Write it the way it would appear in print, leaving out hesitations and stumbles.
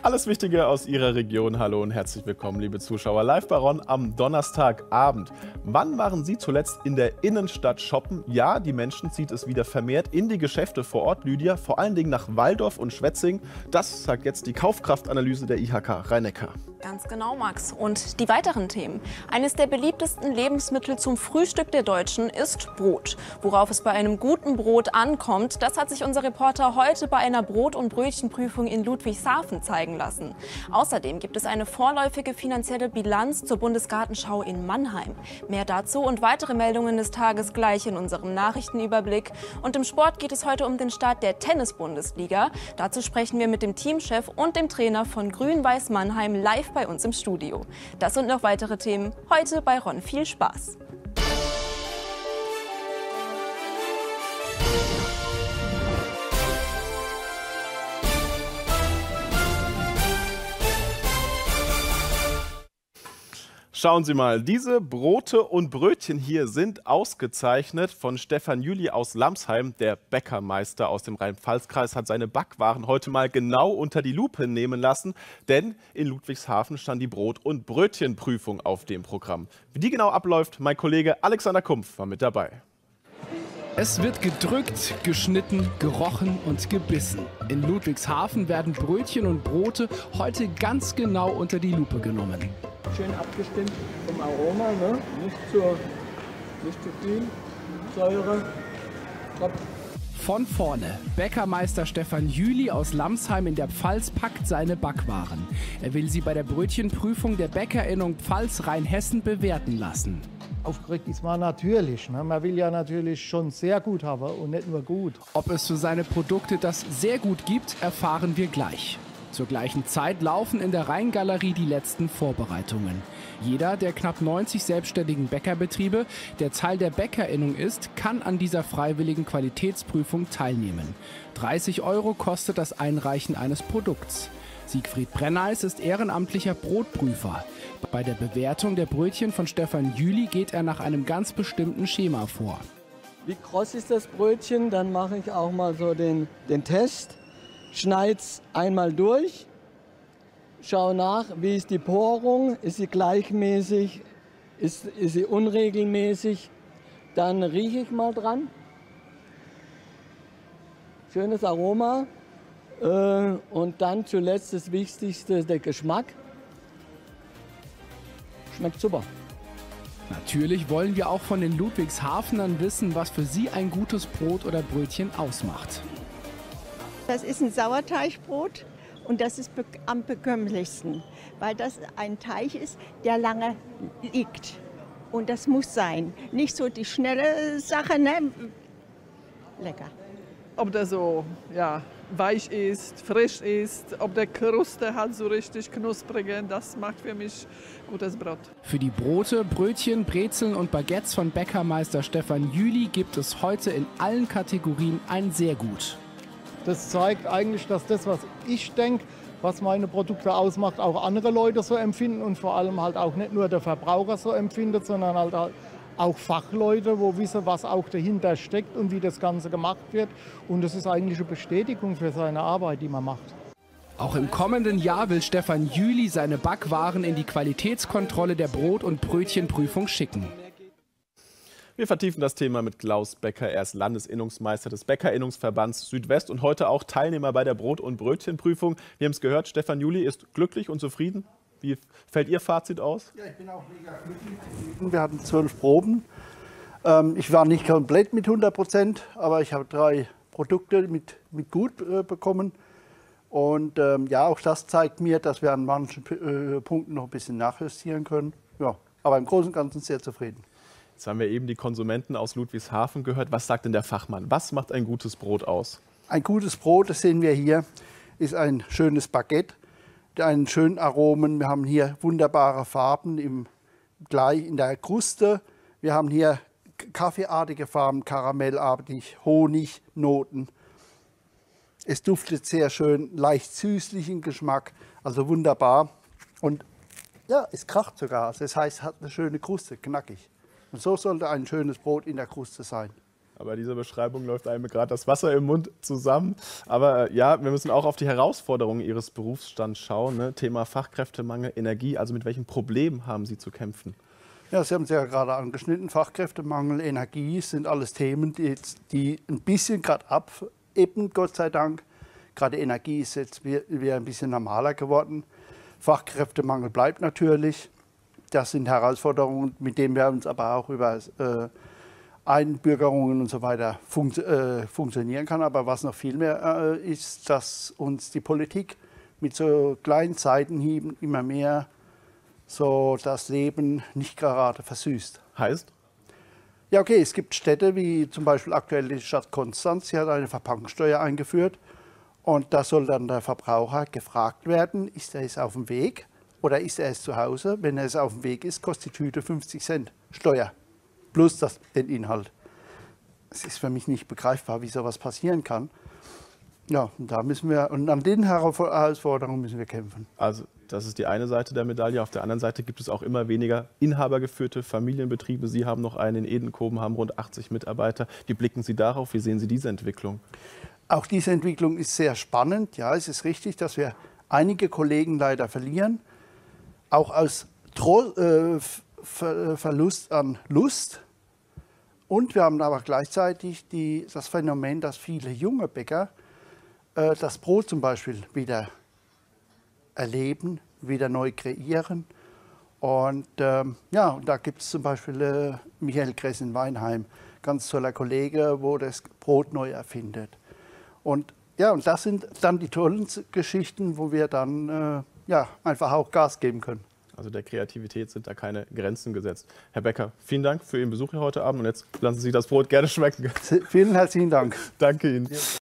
Alles Wichtige aus Ihrer Region. Hallo und herzlich willkommen, liebe Zuschauer. Live bei Ron am Donnerstagabend. Wann waren Sie zuletzt in der Innenstadt shoppen? Ja, die Menschen zieht es wieder vermehrt in die Geschäfte vor Ort, Lydia. Vor allen Dingen nach Walldorf und Schwetzing. Das sagt jetzt die Kaufkraftanalyse der IHK Rhein-Neckar. Ganz genau, Max. Und die weiteren Themen. Eines der beliebtesten Lebensmittel zum Frühstück der Deutschen ist Brot. Worauf es bei einem guten Brot ankommt, das hat sich unser Reporter heute bei einer Brot- und Brötchenprüfung in Ludwigshafen zeigen lassen. Außerdem gibt es eine vorläufige finanzielle Bilanz zur Bundesgartenschau in Mannheim. Mehr dazu und weitere Meldungen des Tages gleich in unserem Nachrichtenüberblick. Und im Sport geht es heute um den Start der Tennis-Bundesliga. Dazu sprechen wir mit dem Teamchef und dem Trainer von Grün-Weiß Mannheim live bei uns im Studio. Das und noch weitere Themen heute bei Ron. Viel Spaß! Schauen Sie mal, diese Brote und Brötchen hier sind ausgezeichnet von Stefan Jüli aus Lamsheim. Der Bäckermeister aus dem Rhein-Pfalz-Kreis hat seine Backwaren heute mal genau unter die Lupe nehmen lassen, denn in Ludwigshafen stand die Brot- und Brötchenprüfung auf dem Programm. Wie die genau abläuft, mein Kollege Alexander Kumpf war mit dabei. Es wird gedrückt, geschnitten, gerochen und gebissen. In Ludwigshafen werden Brötchen und Brote heute ganz genau unter die Lupe genommen. Schön abgestimmt vom Aroma, ne? Nicht zu viel Säure. Top. Von vorne. Bäckermeister Stefan Jüli aus Lamsheim in der Pfalz packt seine Backwaren. Er will sie bei der Brötchenprüfung der Bäckerinnung Pfalz Rheinhessen bewerten lassen. Aufgeregt ist man natürlich. Ne? Man will ja natürlich schon sehr gut haben und nicht nur gut. Ob es für seine Produkte das sehr gut gibt, erfahren wir gleich. Zur gleichen Zeit laufen in der Rheingalerie die letzten Vorbereitungen. Jeder der knapp 90 selbstständigen Bäckerbetriebe, der Teil der Bäckerinnung ist, kann an dieser freiwilligen Qualitätsprüfung teilnehmen. 30 € kostet das Einreichen eines Produkts. Siegfried Brenneis ist ehrenamtlicher Brotprüfer. Bei der Bewertung der Brötchen von Stefan Jüli geht er nach einem ganz bestimmten Schema vor. Wie kross ist das Brötchen? Dann mache ich auch mal so den Test. Schneide es einmal durch, schaue nach, wie ist die Porung, ist sie gleichmäßig, ist sie unregelmäßig. Dann rieche ich mal dran. Schönes Aroma. Und dann zuletzt das Wichtigste, der Geschmack. Schmeckt super. Natürlich wollen wir auch von den Ludwigshafenern wissen, was für sie ein gutes Brot oder Brötchen ausmacht. Das ist ein Sauerteigbrot und das ist am bekömmlichsten, weil das ein Teig ist, der lange liegt. Und das muss sein. Nicht so die schnelle Sache, ne? Lecker. Ob der so weich ist, frisch ist, ob der Kruste hat, so richtig knusprige, das macht für mich gutes Brot. Für die Brote, Brötchen, Brezeln und Baguettes von Bäckermeister Stefan Jüli gibt es heute in allen Kategorien ein sehr gut. Das zeigt eigentlich, dass das, was ich denke, was meine Produkte ausmacht, auch andere Leute so empfinden und vor allem halt auch nicht nur der Verbraucher so empfindet, sondern halt auch Fachleute, wo wissen, was auch dahinter steckt und wie das Ganze gemacht wird. Und das ist eigentlich eine Bestätigung für seine Arbeit, die man macht. Auch im kommenden Jahr will Stefan Jüli seine Backwaren in die Qualitätskontrolle der Brot- und Brötchenprüfung schicken. Wir vertiefen das Thema mit Klaus Becker. Er ist Landesinnungsmeister des Bäckerinnungsverbands Südwest und heute auch Teilnehmer bei der Brot- und Brötchenprüfung. Wir haben es gehört, Stefan Jüli ist glücklich und zufrieden. Wie fällt Ihr Fazit aus? Ja, ich bin auch mega glücklich. Wir hatten 12 Proben. Ich war nicht komplett mit 100%, aber ich habe 3 Produkte mit gut bekommen. Und ja, auch das zeigt mir, dass wir an manchen Punkten noch ein bisschen nachjustieren können. Ja, aber im Großen und Ganzen sehr zufrieden. Jetzt haben wir eben die Konsumenten aus Ludwigshafen gehört. Was sagt denn der Fachmann? Was macht ein gutes Brot aus? Ein gutes Brot, das sehen wir hier, ist ein schönes Baguette, einen schönen Aromen. Wir haben hier wunderbare Farben in der Kruste. Wir haben hier kaffeeartige Farben, karamellartig, Honignoten. Es duftet sehr schön, leicht süßlichen Geschmack, also wunderbar. Und ja, es kracht sogar, das heißt, es hat eine schöne Kruste, knackig. Und so sollte ein schönes Brot in der Kruste sein. Aber diese Beschreibung läuft einem gerade das Wasser im Mund zusammen. Aber ja, wir müssen auch auf die Herausforderungen Ihres Berufsstands schauen. Ne? Thema Fachkräftemangel, Energie. Also mit welchen Problemen haben Sie zu kämpfen? Ja, Sie haben es ja gerade angeschnitten. Fachkräftemangel, Energie sind alles Themen, die ein bisschen gerade abebben, Gott sei Dank. Gerade Energie ist jetzt wieder ein bisschen normaler geworden. Fachkräftemangel bleibt natürlich. Das sind Herausforderungen, mit denen wir uns aber auch über Einbürgerungen und so weiter funktionieren kann. Aber was noch viel mehr ist, dass uns die Politik mit so kleinen Seitenhieben immer mehr so das Leben nicht gerade versüßt. Heißt? Ja, okay, es gibt Städte wie zum Beispiel aktuell die Stadt Konstanz, die hat eine Verpackungssteuer eingeführt. Und da soll dann der Verbraucher gefragt werden, ist er jetzt auf dem Weg oder ist er jetzt zu Hause? Wenn er jetzt auf dem Weg ist, kostet die Tüte 50 Cent Steuer plus den Inhalt. Es ist für mich nicht begreifbar, wie sowas passieren kann. Ja, und an den Herausforderungen müssen wir kämpfen. Also das ist die eine Seite der Medaille. Auf der anderen Seite gibt es auch immer weniger inhabergeführte Familienbetriebe. Sie haben noch einen in Edenkoben, haben rund 80 Mitarbeiter. Wie blicken Sie darauf? Wie sehen Sie diese Entwicklung? Auch diese Entwicklung ist sehr spannend. Ja, es ist richtig, dass wir einige Kollegen leider verlieren. Auch aus Verlust an Lust. Und wir haben aber gleichzeitig das Phänomen, dass viele junge Bäcker das Brot zum Beispiel wieder erleben, wieder neu kreieren. Und ja, und da gibt es zum Beispiel Michael Kress in Weinheim, ganz toller Kollege, wo das Brot neu erfindet. Und ja, und das sind dann die tollen Geschichten, wo wir dann ja, einfach auch Gas geben können. Also der Kreativität sind da keine Grenzen gesetzt. Herr Becker, vielen Dank für Ihren Besuch hier heute Abend und jetzt lassen Sie das Brot gerne schmecken. Vielen herzlichen Dank. Danke Ihnen. Ja.